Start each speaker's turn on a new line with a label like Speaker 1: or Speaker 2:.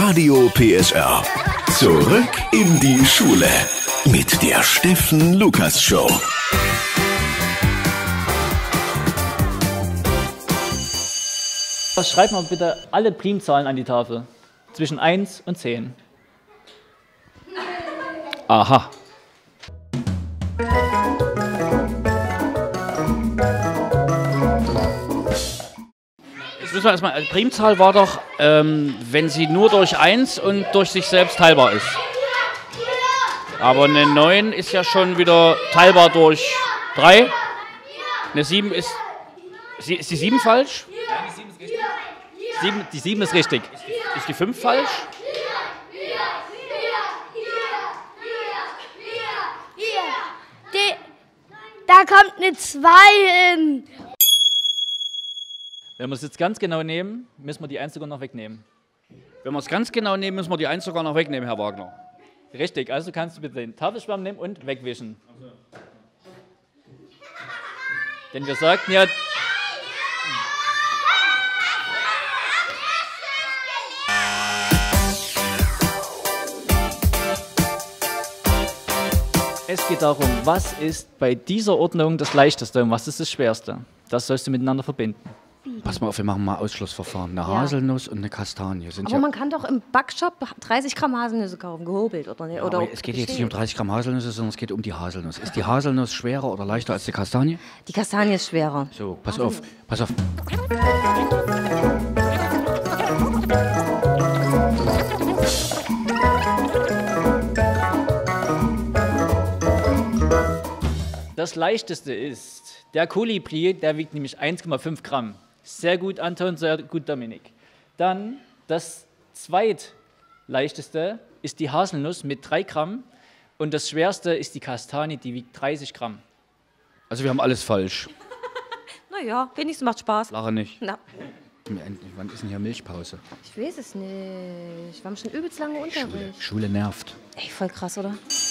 Speaker 1: Radio PSR. Zurück in die Schule mit der Steffen Lukas Show.
Speaker 2: Schreibt mal bitte alle Primzahlen an die Tafel. Zwischen 1 und 10. Aha. Jetzt müssen wir erstmal, Primzahl war doch, wenn sie nur durch 1 und durch sich selbst teilbar ist. Aber eine 9 ist ja schon wieder teilbar durch 3. Eine 7 ist... Ist die 7 falsch? Ja, die 7 ist richtig. Die 7 ist richtig. Ist die 5 falsch?
Speaker 3: Da kommt eine 2 hin.
Speaker 2: Wenn wir es jetzt ganz genau nehmen, müssen wir die 1 sogar noch wegnehmen. Wenn wir es ganz genau nehmen, müssen wir die 1 sogar noch wegnehmen, Herr Wagner. Richtig, also kannst du bitte den Tafelschwamm nehmen und wegwischen. Denn wir sagten ja... Es geht darum, was ist bei dieser Ordnung das Leichteste und was ist das Schwerste? Das sollst du miteinander verbinden.
Speaker 4: Pass mal auf, wir machen mal Ausschlussverfahren. Eine Haselnuss und eine Kastanie. Sind
Speaker 5: Aber man kann doch im Backshop 30 Gramm Haselnüsse kaufen, gehobelt, oder nicht? Oder
Speaker 4: aber es geht jetzt nicht um 30 Gramm Haselnüsse, sondern es geht um die Haselnuss. Ist die Haselnuss schwerer oder leichter als die Kastanie?
Speaker 5: Die Kastanie ist schwerer.
Speaker 4: So, pass auf, pass auf.
Speaker 2: Das Leichteste ist der Kolibri, der wiegt nämlich 1,5 Gramm. Sehr gut, Anton, sehr gut, Dominik. Dann das zweitleichteste ist die Haselnuss mit 3 Gramm und das schwerste ist die Kastanie, die wiegt 30 Gramm.
Speaker 4: Also wir haben alles falsch.
Speaker 5: Naja, wenigstens macht Spaß.
Speaker 4: Lache nicht.
Speaker 5: Na,
Speaker 4: Wann ist denn hier Milchpause?
Speaker 5: ich weiß es nicht. Wir haben schon übelst lange Unterricht.
Speaker 4: Schule nervt.
Speaker 5: Ey, voll krass, oder?